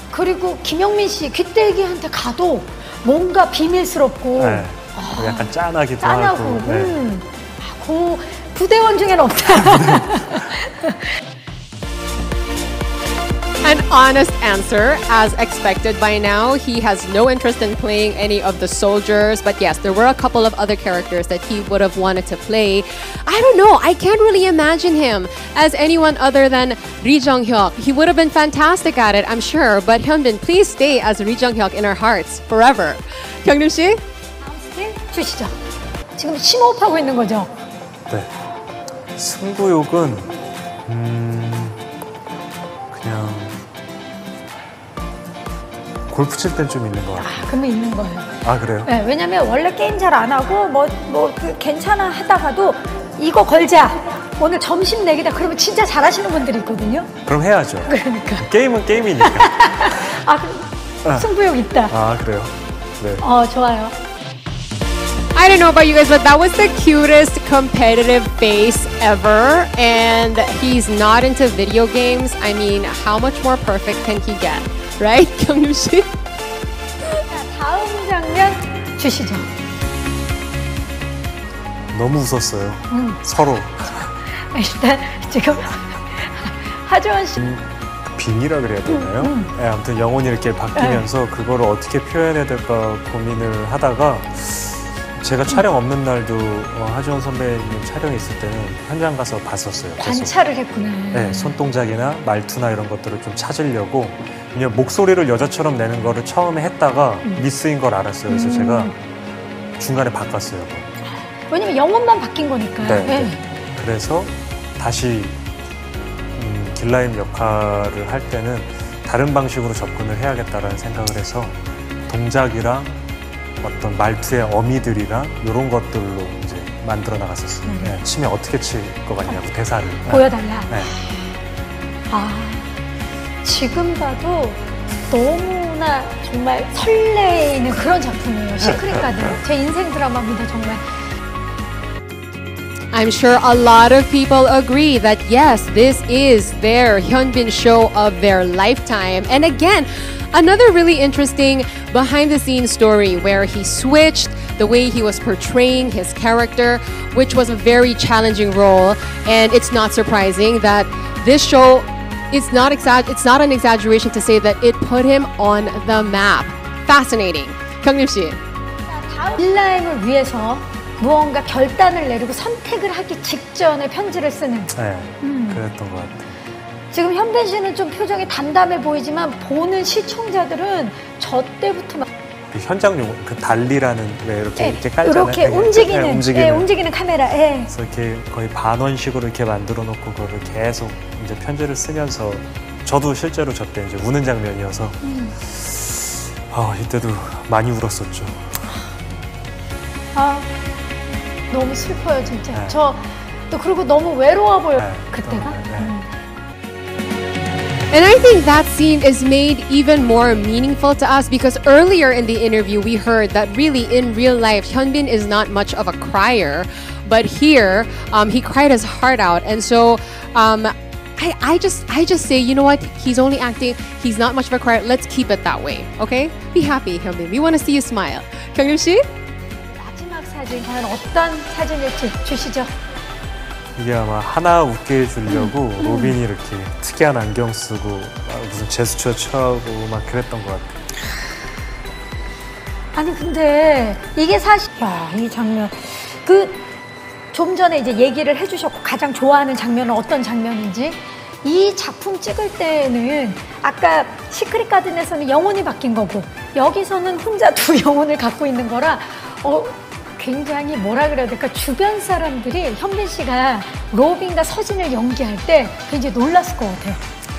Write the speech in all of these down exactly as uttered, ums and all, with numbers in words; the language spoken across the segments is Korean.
그리고 김영민 씨 귀때기한테 가도 뭔가 비밀스럽고 네. 아, 약간 짠하기도 짠하고, 하고. 네. 음. 아, 그 부대원 중에는 없다. An honest answer, as expected by now. He has no interest in playing any of the soldiers, but yes, there were a couple of other characters that he would have wanted to play. I don't know, I can't really imagine him as anyone other than Ri Jung-hyuk. He would have been fantastic at it, I'm sure, but Hyunbin, please stay as Ri Jung-hyuk in our hearts forever. 경림 씨? 다음 스틸 주시죠. 지금 심호흡하고 있는 거죠? 네. 승부욕은 음, 그냥 골프 칠 땐 좀 있는 것 같아요. 아, 그러면 있는 거예요. 아, 그래요? 네, 왜냐면 원래 게임 잘 안 하고 뭐, 뭐 그 괜찮아 하다가도 이거 걸자. 오늘 점심 내기다. 그러면 진짜 잘하시는 분들이 있거든요. 그럼 해야죠. 그러니까. 게임은 게임이니까. 아, 그럼 승부욕 있다. 아, 그래요? 네. 어, 좋아요. I don't know about you guys, but that was the cutest competitive face ever. And he's not into video games. I mean, how much more perfect can he get? Right? 경림 씨? 자, 다음 장면 주시죠. 너무 웃었어요. 음. 서로. 일단 지금 하지원 씨. 빙이라 그래야 되나요? 음, 음. 네, 아무튼 영혼이 이렇게 바뀌면서 네. 그거를 어떻게 표현해야 될까 고민을 하다가 제가 촬영 없는 날도 어, 하지원 선배님 촬영이 있을 때는 현장 가서 봤었어요. 계속. 관찰을 했구나. 네, 손동작이나 말투나 이런 것들을 좀 찾으려고 그냥 목소리를 여자처럼 내는 거를 처음에 했다가 음. 미스인 걸 알았어요. 그래서 음. 제가 중간에 바꿨어요. 왜냐면 영혼만 바뀐 거니까. 네, 네. 네. 그래서 다시 음, 길라임 역할을 할 때는 다른 방식으로 접근을 해야겠다라는 생각을 해서 동작이랑 어떤 말투의 어미들이랑 이런 것들로 이제 만들어 나갔었어요. 음. 네, 치면 어떻게 칠 것 같냐고 대사를. 보여달라. 네. 아, 지금 봐도 너무나 정말 설레이는 그런 작품이에요. 시크릿 가든. 제 인생 드라마입니다, 정말. I'm sure a lot of people agree that yes, this is their Hyunbin show of their lifetime. And again, another really interesting behind the scenes story where he switched the way he was portraying his character, which was a very challenging role. And it's not surprising that this show is not exa- it's not an exaggeration to say that it put him on the map. Fascinating. 경림 씨. 다음 길라임을 위해서 무언가 결단을 내리고 선택을 하기 직전에 편지를 쓰는. 네, 음. 그랬던 것 같아요. 지금 현빈 씨는 좀 표정이 담담해 보이지만 보는 시청자들은 저 때부터 막 그 현장용 그 달리라는 왜 이렇게 네, 이렇게 깔잖아요. 이렇게 네, 움직이는, 네, 네, 움직이는. 움직이는 카메라. 네. 그래서 이렇게 거의 반원식으로 이렇게 만들어 놓고 그거를 계속 이제 편지를 쓰면서 저도 실제로 저 때 이제 우는 장면이어서 음. 아 이때도 많이 울었었죠. 아, 너무 슬퍼요 진짜. 네. 저 또 그리고 너무 외로워 보여. 네, 그때가. 네, 네. 음. And I think that scene is made even more meaningful to us because earlier in the interview we heard that really in real life Hyunbin is not much of a crier, but here um, he cried his heart out, and so um, I, I just I just say, you know what, he's only acting, he's not much of a crier. Let's keep it that way, okay? Be happy, Hyunbin. We want to see you smile. 경림 씨? 마지막 사진 과연 어떤 사진일지 주시죠. 이게 아마 하나 웃게 해주려고 음, 음. 로빈이 이렇게 특이한 안경 쓰고 무슨 제스처 취하고 막 그랬던 것 같아요. 아니 근데 이게 사실 야, 이 장면 그 좀 전에 이제 얘기를 해주셨고 가장 좋아하는 장면은 어떤 장면인지 이 작품 찍을 때는 아까 시크릿 가든에서는 영혼이 바뀐 거고 여기서는 혼자 두 영혼을 갖고 있는 거라 어, 굉장히 뭐라 그래야 될까 주변 사람들이 현빈 씨가 로빈과 서진을 연기할 때 굉장히 놀랐을 것 같아요.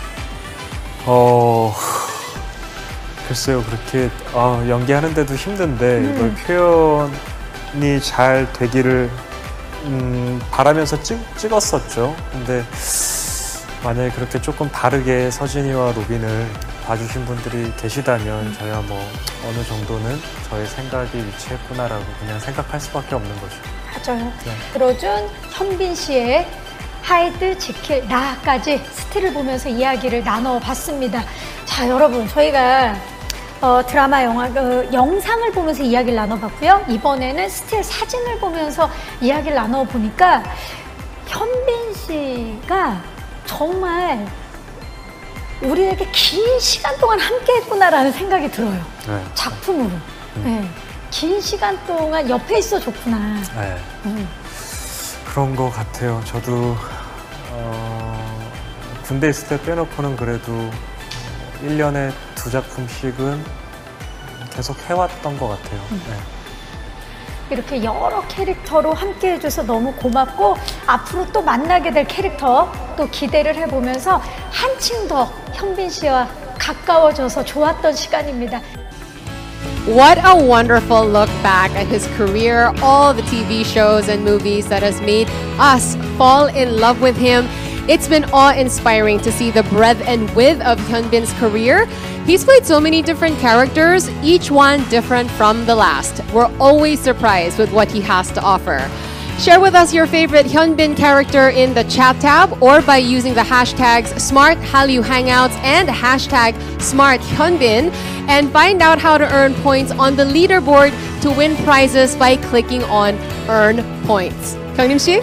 어 글쎄요 그렇게 아, 연기하는데도 힘든데 음. 이걸 표현이 잘 되기를 음, 바라면서 찍, 찍었었죠. 근데 만약에 그렇게 조금 다르게 서진이와 로빈을 봐주신 분들이 계시다면 저야 뭐 어느 정도는 저의 생각이 위치했구나라고 그냥 생각할 수밖에 없는 거죠. 맞아요. 네. 들어준 현빈 씨의 하이드, 지킬, 나까지 스틸을 보면서 이야기를 나눠봤습니다. 자, 여러분, 저희가 어, 드라마, 영화, 그, 영상을 보면서 이야기를 나눠봤고요. 이번에는 스틸 사진을 보면서 이야기를 나눠보니까 현빈 씨가 정말 우리에게 긴 시간 동안 함께 했구나라는 생각이 들어요. 네. 작품으로. 음. 네. 긴 시간 동안 옆에 있어 줬구나. 네. 음. 그런 것 같아요. 저도 어, 군대 있을 때 빼놓고는 그래도 일 년에 두 작품씩은 계속 해왔던 것 같아요. 음. 네. 이렇게 여러 캐릭터로 함께 해줘서 너무 고맙고 앞으로 또 만나게 될 캐릭터 또 기대를 해보면서 한층 더 현빈 씨와 가까워져서 좋았던 시간입니다. What a wonderful look back at his career, all the T V shows and movies that has made us fall in love with him. It's been awe-inspiring to see the breadth and width of Hyunbin's career. He's played so many different characters, each one different from the last. We're always surprised with what he has to offer. Share with us your favorite Hyunbin character in the chat tab or by using the hashtags SmartHallyu and hashtag SmartHyunbin and find out how to earn points on the leaderboard to win prizes by clicking on Earn Points. 경림 씨?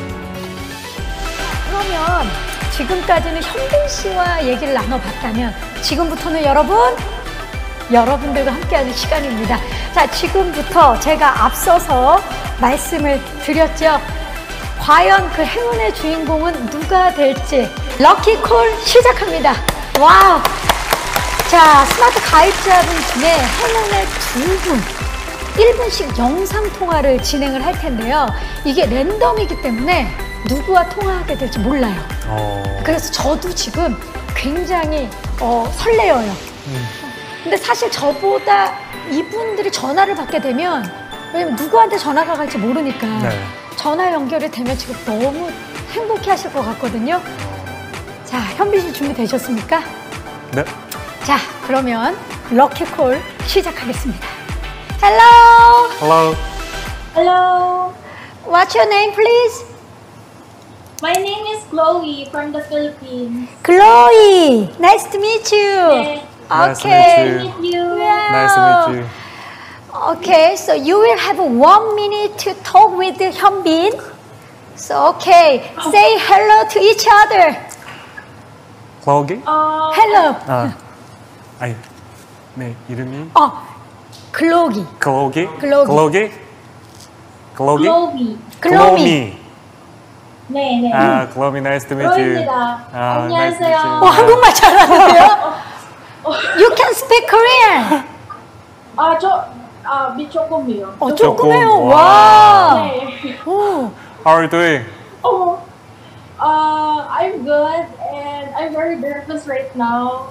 그러면 지금까지는 현빈 씨와 얘기를 나눠봤다면 지금부터는 여러분, 여러분들과 함께하는 시간입니다. 자, 지금부터 제가 앞서서 말씀을 드렸죠. 과연 그 행운의 주인공은 누가 될지 럭키콜 시작합니다. 와우! 자, 스마트 가입자분 중에 행운의 두 분, 일 분씩 영상통화를 진행을 할 텐데요. 이게 랜덤이기 때문에 누구와 통화하게 될지 몰라요. 어... 그래서 저도 지금 굉장히 어, 설레어요. 음. 근데 사실 저보다 이분들이 전화를 받게 되면 왜냐면 누구한테 전화가 갈지 모르니까 네. 전화 연결이 되면 지금 너무 행복해 하실 것 같거든요. 자, 현빈 씨 준비되셨습니까? 네. 자, 그러면 럭키콜 시작하겠습니다. Hello. Hello. Hello, What's your name, please? my name is Chloe from the Philippines. Chloe. Nice to meet you. Yeah. Nice to Okay. meet you. Meet you. Yeah. Nice to meet you. Okay, so you will have one minute to talk with Hyunbin. So, okay, say hello to each other. Chloe? Uh, Hello. 아, 아니, 네, 이름이 어, 글로기. Chloe? Chloe. Chloe? Chloe? Chloe. 글로미. 네, 네. 아, Chloe, nice to meet you. Chloe입니다. 아, nice to meet 안녕하세요. you. 어, 한국말 잘하는데요? You can speak Korean. 아, 저, 아, 미 조금이요. 어, 조금. 조금해요. 조금. 와. 네. 오. How are you doing? Oh, uh, I'm good and I'm very nervous right now.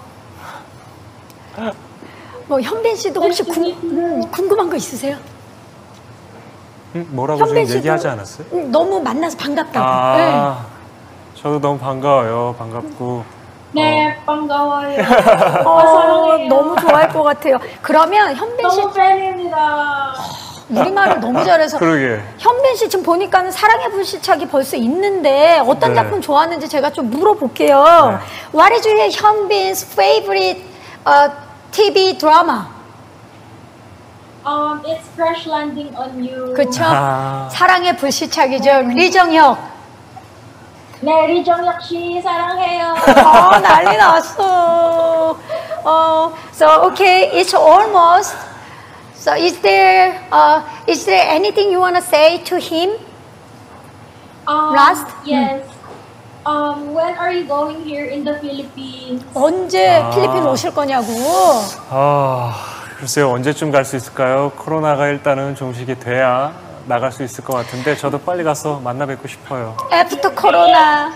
뭐 현빈 씨도 혹시 Nice to 궁, meet you. 음, 궁금한 거 있으세요? 음, 뭐라고 지금 현빈 씨도 얘기하지 않았어요? 음, 너무 만나서 반갑다고. 아, 저도 너무 반가워요. 반갑고. 네, 반가워요. 네. 어, 어, 사랑해요. 너무 좋아할 것 같아요. 그러면 현빈 씨 너무 팬입니다. 우리말을 너무 잘해서 그러게. 현빈 씨 지금 보니까는 사랑의 불시착이 벌써 있는데 어떤 네. 작품 좋아하는지 제가 좀 물어볼게요. 네. What is your 현빈's favorite uh, 티비 드라마? Um, it's Crash Landing on You. 그쵸? 아. 사랑의 불시착이죠. 리정혁. 네, 리정혁 씨 사랑해요. 어, 난리 났어. 어, so okay, it's almost. So is there uh, is there anything you want to say to him? Um, Last? Yes. Um, when are you going here in the Philippines? 언제 아. 필리핀 오실 거냐고. 아, 글쎄요. 언제쯤 갈 수 있을까요? 코로나가 일단은 종식이 돼야 나갈 수 있을 것 같은데 저도 빨리 가서 만나 뵙고 싶어요. After Corona.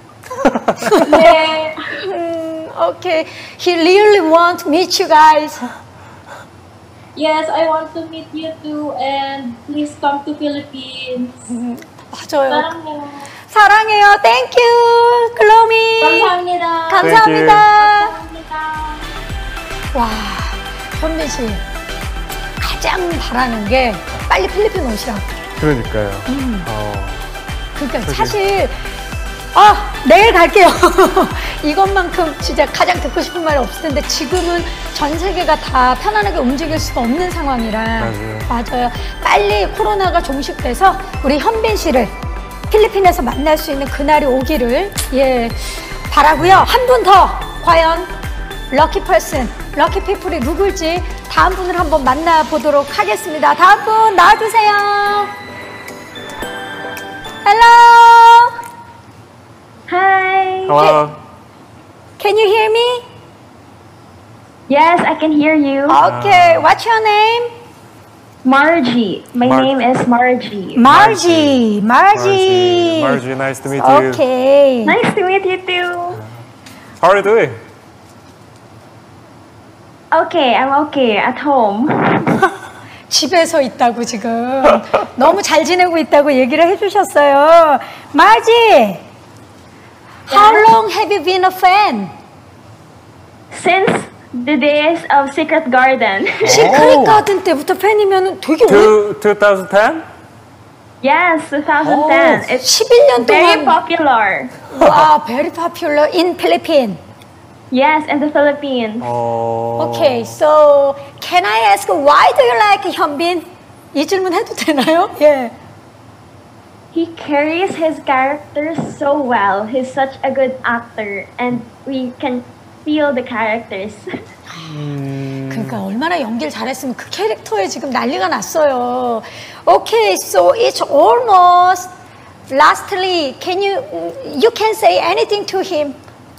네. 음, okay. He really want to meet you guys. Yes, I want to meet you too, and please come to Philippines. 맞아요. 사랑해요. 사랑해요. Thank you, 글로미. 감사합니다. 감사합니다. 감사합니다. 와, 현빈 씨 가장 바라는 게 빨리 필리핀 오시라고. 그러니까요. 어, 그러니까 그러게. 사실 아, 내일 갈게요. 이것만큼 진짜 가장 듣고 싶은 말이 없을 텐데 지금은 전 세계가 다 편안하게 움직일 수가 없는 상황이라. 맞아요. 맞아요. 빨리 코로나가 종식돼서 우리 현빈 씨를 필리핀에서 만날 수 있는 그날이 오기를 예 바라고요. 한 분 더 과연 럭키 퍼슨, 럭키 피플이 누굴지 다음 분을 한번 만나보도록 하겠습니다. 다음 분 나와주세요. Hello. Hi. Hello. Can you hear me? Yes, I can hear you. Okay. What's your name? Margie. My Mar- name is Margie. Margie. Margie. Margie. Margie, nice to meet you. Okay. Nice to meet you too. How are you doing? Okay, I'm okay at home. 집에서 있다고 지금 너무 잘 지내고 있다고 얘기를 해주셨어요. Margie, how long have you been a fan? Since the days of Secret Garden. 시크릿 가든 때부터 팬이면 되게 오래 Two, twenty ten? Yes, twenty ten. Oh. It's 십일 년 very 동안 popular. 와, very popular in Philippines. Yes, in the Philippines. 어... Okay, so can I ask why do you like 현빈? 이 질문 해도 되나요? 예. He carries his characters so well. He's such a good actor, and we can feel the characters. 그러니까 얼마나 연기를 잘했으면 그 캐릭터에 지금 난리가 났어요. Okay, so it's almost. Lastly, can you you can say anything to him?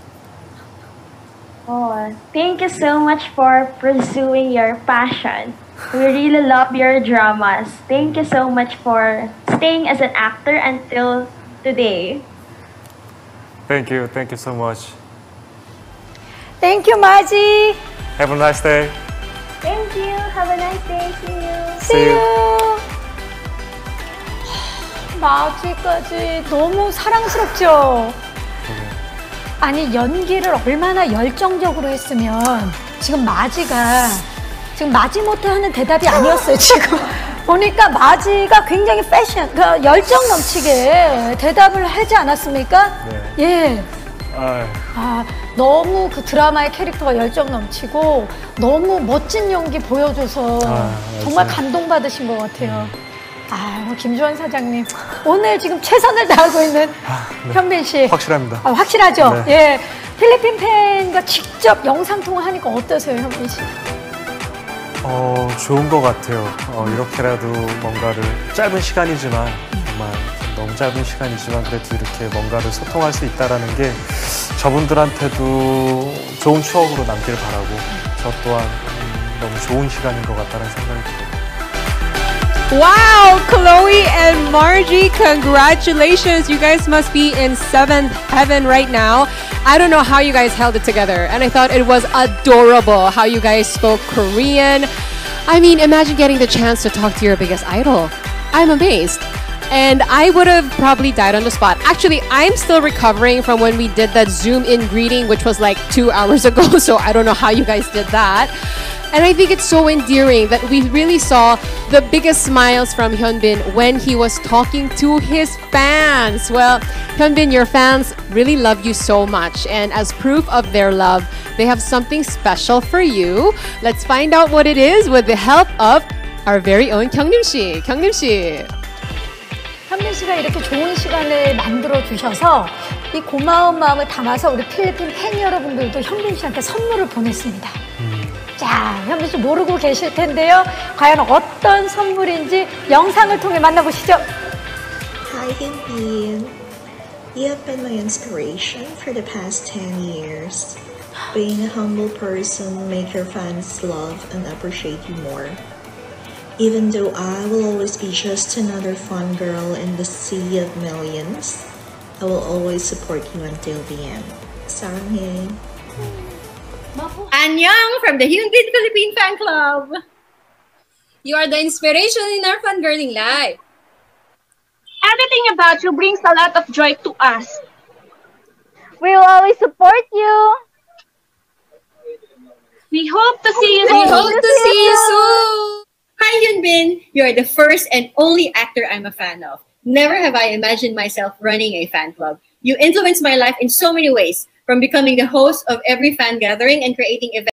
Oh, thank you so much for pursuing your passion. We really love your dramas. Thank you so much for staying as an actor until today. Thank you, thank you so much. Thank you, Margie. Have a nice day. Thank you. Have a nice day. See you. See you. 마지까지 너무 사랑스럽죠? 아니 연기를 얼마나 열정적으로 했으면 지금 마지가 지금 마지못해 하는 대답이 아니었어요. 지금 보니까 마지가 굉장히 패션, 그러니까 열정 넘치게 대답을 하지 않았습니까? 네. 예. 아, 아, 너무 그 드라마의 캐릭터가 열정 넘치고 너무 멋진 연기 보여줘서 아, 정말 맞아요. 감동받으신 것 같아요. 아, 김주원 사장님 오늘 지금 최선을 다하고 있는 현빈 씨 확실합니다. 아, 확실하죠? 네. 예. 필리핀 팬과 직접 영상 통화하니까 어떠세요, 현빈 씨? 어, 좋은 것 같아요. 어, 이렇게라도 뭔가를 짧은 시간이지만 정말 너무 짧은 시간이지만 그래도 이렇게 뭔가를 소통할 수 있다라는 게 저분들한테도 좋은 추억으로 남길 바라고 저 또한 음, 너무 좋은 시간인 것 같다는 생각이 들어요. Wow, Chloe and Margie, congratulations. You guys must be in seventh heaven right now. I don't know how you guys held it together. And I thought it was adorable how you guys spoke Korean. I mean, imagine getting the chance to talk to your biggest idol. I'm amazed. And I would have probably died on the spot. Actually, I'm still recovering from when we did that Zoom in greeting, which was like two hours ago. So I don't know how you guys did that. And I think it's so endearing that we really saw the biggest smiles from Hyunbin when he was talking to his fans. Well, Hyunbin, your fans really love you so much. And as proof of their love, they have something special for you. Let's find out what it is with the help of our very own 경림 씨. 경림 씨. 현빈 씨가 이렇게 좋은 시간을 만들어 주셔서 이 고마운 마음을 담아서 우리 필리핀 팬 여러분들도 현빈 씨한테 선물을 보냈습니다. 자, 현빈 씨 모르고 계실 텐데요. 과연 어떤 선물인지 영상을 통해 만나보시죠. Hi, Hyunbin. You have been my inspiration for the past ten years. Being a humble person make your fans love and appreciate you more. Even though I will always be just another fun girl in the sea of millions, I will always support you until the end. 사랑해. Annyeong from the Hyunbin Philippine Fan Club. You are the inspiration in our fangirling life. Everything about you brings a lot of joy to us. We will always support you. We hope to see you We soon. hope to see you soon. Hi Hyunbin, you are the first and only actor I'm a fan of. Never have I imagined myself running a fan club. You influenced my life in so many ways, from becoming the host of every fan gathering and creating events